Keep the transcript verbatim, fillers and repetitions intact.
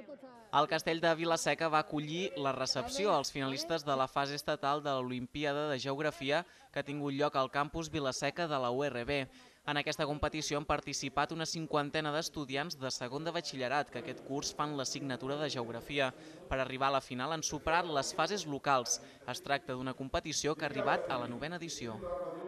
El castell de Vila-seca va acollir la recepció als finalistes de la fase estatal de l'Olimpíada de Geografia que ha tingut lloc al campus Vila-seca de la U R B. En aquesta competició han participat una cinquantena d'estudiants de segon de batxillerat que aquest curs fan l'assignatura de Geografia. Per arribar a la final han superat les fases locals. Es tracta d'una competició que ha arribat a la novena edició.